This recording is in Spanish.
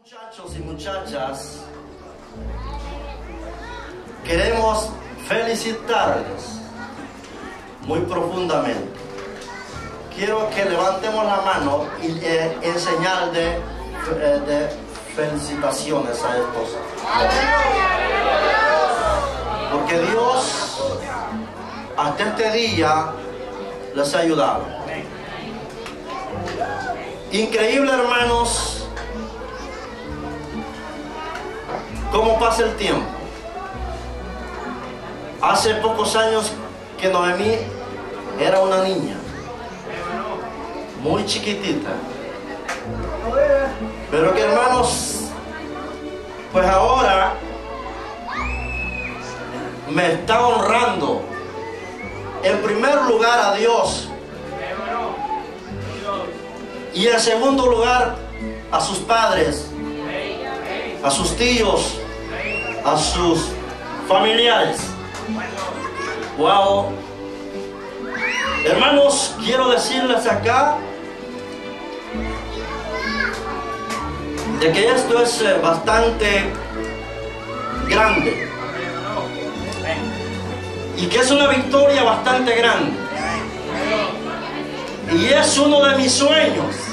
Muchachos y muchachas, queremos felicitarles muy profundamente. Quiero que levantemos la mano en señal de felicitaciones a estos. Porque Dios hasta este día les ha ayudado. Increíble, hermanos, cómo pasa el tiempo. Hace pocos años que Noemí era una niña, muy chiquitita, pero que, hermanos, pues ahora me está honrando en primer lugar a Dios y en segundo lugar a sus padres, a sus tíos, a sus familiares. Wow. Hermanos, quiero decirles acá de que esto es bastante grande y que es una victoria bastante grande, y es uno de mis sueños